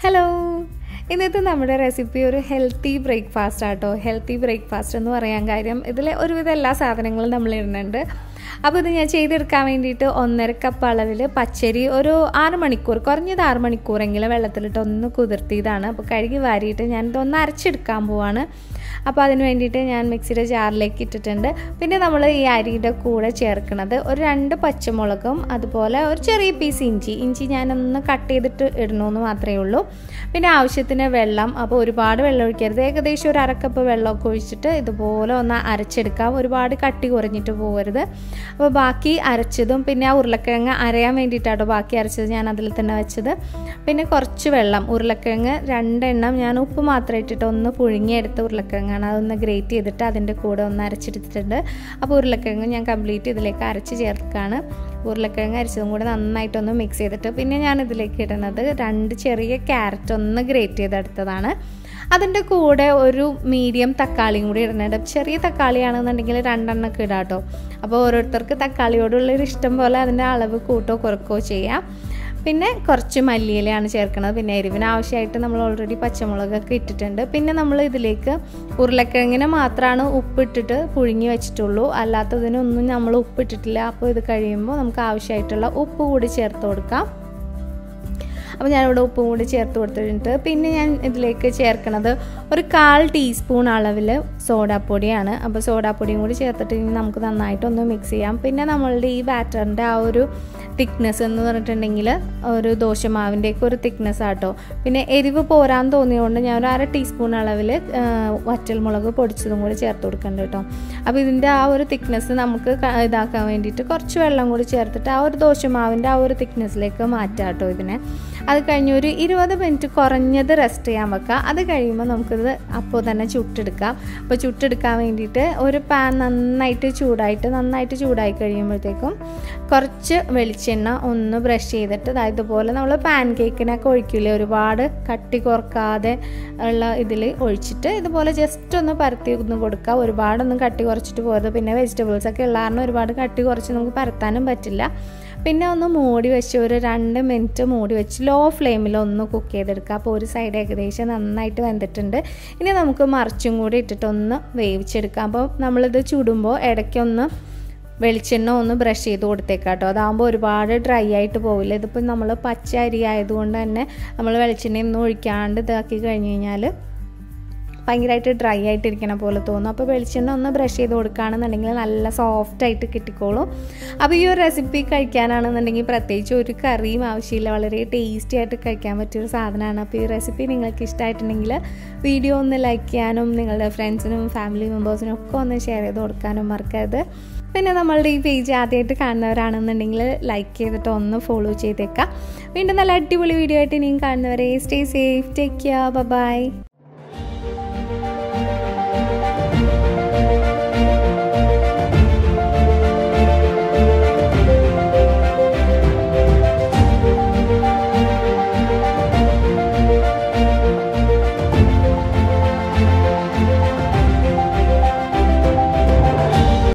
Hello, ഇന്നത്തെ നമ്മുടെ recipe ഒരു ഹെൽത്തി ബ്രേക്ക്ഫാസ്റ്റ് ആട്ടോ. ഹെൽത്തി ബ്രേക്ക്ഫാസ്റ്റ് എന്ന് പറയാൻ കാര്യം ഇതിൽ ഒരുവിധം എല്ലാ സാധനങ്ങളും നമ്മൾ ഇടുന്നുണ്ട്. അപ്പോൾ ഇത് ഞാൻ ചെയ്തെടുക്കാൻ വേണ്ടിയിട്ട് 1.5 കപ്പ് അളവിൽ പച്ചരി ഒരു 6 മണിക്കൂർ, കുറഞ്ഞത് 6 മണിക്കൂറെങ്കിലും വെള്ളത്തിലിട്ട് ഒന്ന് കുതിർത്തിയതാണ്. അപ്പോൾ കഴുകി വാരിയിട്ട് ഞാനിതൊന്ന് അരച്ചെടുക്കാൻ പോവാണ്. അപ്പോൾ അതിന് വേണ്ടിയിട്ട് ഞാൻ മിക്സിയുടെ ജാറിലേക്ക് ഇട്ടിട്ടുണ്ട്. പിന്നെ നമ്മൾ ഈ അരിയുടെ കൂടെ ചേർക്കുന്നത് ഒരു 2 പച്ചമുളകും അതുപോലെ ഒരു ചെറിയ പീസ് ഇഞ്ചി ഞാനൊന്ന് കട്ട് ചെയ്തിട്ട് ഇടണമെന്ന് മാത്രമേ ഉള്ളൂ. പിന്നെ ആവശ്യത്തിന് വെള്ളം, അപ്പോൾ ഒരുപാട് വെള്ളം ഒഴിക്കരുത്. ഏകദേശം ഒരു 1/2 കപ്പ് വെള്ളമൊക്കെ ഒഴിച്ചിട്ട് ഇതുപോലെ ഒന്ന് അരച്ചെടുക്കാം. ഒരുപാട് കട്ടി കുറഞ്ഞിട്ട് പോകരുത്. അപ്പോൾ ബാക്കി അരച്ചതും പിന്നെ ആ ഉരുളക്കിഴങ്ങ് അരയാൻ വേണ്ടിയിട്ടാട്ടോ ബാക്കി അരച്ചത് ഞാൻ അതിൽ തന്നെ വെച്ചത്. പിന്നെ കുറച്ച് വെള്ളം, ഉരുളക്കിഴങ്ങ് 2 എണ്ണം ഞാൻ ഉപ്പ് മാത്രം ഇട്ടിട്ട് ഒന്ന് പുഴുങ്ങിയെടുത്ത ഉരുളക്കിഴങ്ങാണ്. അതൊന്ന് ഗ്രേറ്റ് ചെയ്തിട്ട് അതിൻ്റെ കൂടെ ഒന്ന് അരച്ചെടുത്തിട്ടുണ്ട്. അപ്പോൾ ഉരുളക്കിഴങ്ങ് ഞാൻ കംപ്ലീറ്റ് ഇതിലേക്ക് അരച്ച് ചേർക്കുകയാണ്. ഉരുളക്കിഴങ്ങ് അരച്ചതും കൂടെ നന്നായിട്ടൊന്ന് മിക്സ് ചെയ്തിട്ട് പിന്നെ ഞാൻ ഇതിലേക്ക് ഇടുന്നത് 2 ചെറിയ ക്യാരറ്റ് ഒന്ന് ഗ്രേറ്റ് ചെയ്തെടുത്തതാണ്. അതിൻ്റെ കൂടെ ഒരു മീഡിയം തക്കാളിയും കൂടി ഇടുന്നുണ്ട്. ചെറിയ തക്കാളിയാണെന്നുണ്ടെങ്കിൽ 2 എണ്ണമൊക്കെ ഇടാം കേട്ടോ. അപ്പോൾ ഓരോരുത്തർക്ക് തക്കാളിയോടുള്ളൊരു ഇഷ്ടം പോലെ അതിൻ്റെ അളവ് കൂട്ടോ കുറക്കോ ചെയ്യാം. പിന്നെ കുറച്ച് മല്ലിയിലയാണ് ചേർക്കുന്നത്. പിന്നെ എരിവിന് ആവശ്യമായിട്ട് നമ്മൾ ഓൾറെഡി പച്ചമുളകൊക്കെ ഇട്ടിട്ടുണ്ട്. പിന്നെ നമ്മൾ ഇതിലേക്ക് ഉരുളക്കിഴങ്ങിന് മാത്രമാണ് ഉപ്പിട്ടിട്ട് പുഴുങ്ങി വെച്ചിട്ടുള്ളൂ, അല്ലാത്തതിനൊന്നും നമ്മൾ ഉപ്പിട്ടിട്ടില്ല. അപ്പോൾ ഇത് കഴിയുമ്പോൾ നമുക്ക് ആവശ്യമായിട്ടുള്ള ഉപ്പ് കൂടി ചേർത്ത് കൊടുക്കാം. അപ്പോൾ ഞാനിവിടെ ഉപ്പും കൂടി ചേർത്ത് കൊടുത്തിട്ടുണ്ട്. പിന്നെ ഞാൻ ഇതിലേക്ക് ചേർക്കുന്നത് ഒരു 1/4 ടീസ്പൂൺ അളവിൽ സോഡാപ്പൊടിയാണ്. അപ്പോൾ സോഡാപ്പൊടിയും കൂടി ചേർത്തിട്ട് ഇനി നമുക്ക് നന്നായിട്ടൊന്ന് മിക്സ് ചെയ്യാം. പിന്നെ നമ്മളുടെ ഈ ബാറ്ററിൻ്റെ ആ ഒരു തിക്നെസ് എന്ന് പറഞ്ഞിട്ടുണ്ടെങ്കിൽ ഒരു ദോശമാവിൻ്റെയൊക്കെ ഒരു തിക്നെസ് ആട്ടോ. പിന്നെ എരിവ് പോരാൻ തോന്നിയതുകൊണ്ട് ഞാൻ ഒരു 1/2 ടീസ്പൂൺ അളവിൽ വറ്റൽമുളക് പൊടിച്ചതും കൂടി ചേർത്ത് കൊടുക്കുന്നുണ്ട് കേട്ടോ. അപ്പോൾ ഇതിൻ്റെ ആ ഒരു തിക്നെസ് നമുക്ക് ഇതാക്കാൻ വേണ്ടിയിട്ട് കുറച്ച് വെള്ളം കൂടി ചേർത്തിട്ട് ആ ഒരു ദോശമാവിൻ്റെ ആ ഒരു തിക്നെസ്സിലേക്ക് മാറ്റാം കേട്ടോ ഇതിനെ. അത് കഴിഞ്ഞ് ഒരു 20 മിനിറ്റ് കുറഞ്ഞത് റെസ്റ്റ് ചെയ്യാൻ വെക്കുക. അത് കഴിയുമ്പോൾ നമുക്കിത് അപ്പോൾ തന്നെ ചുട്ടെടുക്കാം. അപ്പോൾ ചുട്ടെടുക്കാൻ വേണ്ടിയിട്ട് ഒരു പാൻ നന്നായിട്ട് ചൂടായി കഴിയുമ്പോഴത്തേക്കും കുറച്ച് വെളിച്ചെണ്ണ ഒന്ന് ബ്രഷ് ചെയ്തിട്ട് ഇതുപോലെ നമ്മൾ പാൻ കേക്കിനൊക്കെ ഒഴിക്കില്ലേ, ഒരുപാട് കട്ടി കുറക്കാതെ ഉള്ള ഇതിൽ ഒഴിച്ചിട്ട് ഇതുപോലെ ജസ്റ്റ് ഒന്ന് പരത്തി ഒന്ന് കൊടുക്കുക. ഒരുപാടൊന്നും കട്ടി കുറച്ചിട്ട് പോകരുത്. പിന്നെ വെജിറ്റബിൾസൊക്കെ ഉള്ള കാരണം ഒരുപാട് കട്ടി കുറച്ച് നമുക്ക് പരത്താനും പറ്റില്ല. പിന്നെ ഒന്ന് മൂടി വെച്ച് ഒരു 2 മിനിറ്റ് മൂടി വെച്ച് ലോ ഫ്ലെയിമിൽ ഒന്ന് കുക്ക് ചെയ്തെടുക്കുക. അപ്പോൾ ഒരു സൈഡ് ഏകദേശം നന്നായിട്ട് വെന്തിട്ടുണ്ട്. ഇനി നമുക്ക് മറിച്ചും കൂടി ഇട്ടിട്ടൊന്ന് വേവിച്ചെടുക്കാം. അപ്പോൾ നമ്മളിത് ചുടുമ്പോൾ ഇടയ്ക്കൊന്ന് വെളിച്ചെണ്ണ ഒന്ന് ബ്രഷ് ചെയ്ത് കൊടുത്തേക്കാം കേട്ടോ. അതാകുമ്പോൾ ഒരുപാട് ഡ്രൈ ആയിട്ട് പോവില്ല. ഇതിപ്പോൾ നമ്മൾ പച്ച അരി ആയതുകൊണ്ട് തന്നെ നമ്മൾ വെളിച്ചെണ്ണയൊന്നും ഒഴിക്കാണ്ട് ഇതാക്കി കഴിഞ്ഞ് കഴിഞ്ഞാൽ ഭയങ്കരമായിട്ട് ഡ്രൈ ആയിട്ടിരിക്കണ പോലെ തോന്നും. അപ്പോൾ വെളിച്ചെണ്ണ ഒന്ന് ബ്രഷ് ചെയ്ത് കൊടുക്കുകയാണെന്നുണ്ടെങ്കിൽ നല്ല സോഫ്റ്റായിട്ട് കിട്ടിക്കോളും. അപ്പോൾ ഈ ഒരു റെസിപ്പി കഴിക്കാനാണെന്നുണ്ടെങ്കിൽ പ്രത്യേകിച്ച് ഒരു കറിയും ആവശ്യമില്ല, വളരെ ടേസ്റ്റി ആയിട്ട് കഴിക്കാൻ പറ്റിയൊരു സാധനമാണ്. അപ്പോൾ ഈ റെസിപ്പി നിങ്ങൾക്ക് ഇഷ്ടമായിട്ടുണ്ടെങ്കിൽ വീഡിയോ ഒന്ന് ലൈക്ക് ചെയ്യാനും നിങ്ങളുടെ ഫ്രണ്ട്സിനും ഫാമിലി മെമ്പേഴ്സിനും ഒക്കെ ഒന്ന് ഷെയർ ചെയ്ത് കൊടുക്കാനും മറക്കരുത്. പിന്നെ നമ്മളുടെ ഈ പേജ് ആദ്യമായിട്ട് കാണുന്നവരാണെന്നുണ്ടെങ്കിൽ ലൈക്ക് ചെയ്തിട്ട് ഒന്ന് ഫോളോ ചെയ്തേക്കാം. വീണ്ടും നല്ല അടിപൊളി വീഡിയോ ആയിട്ട് ഇനിയും കാണുന്നവരെ stay safe, take care, by.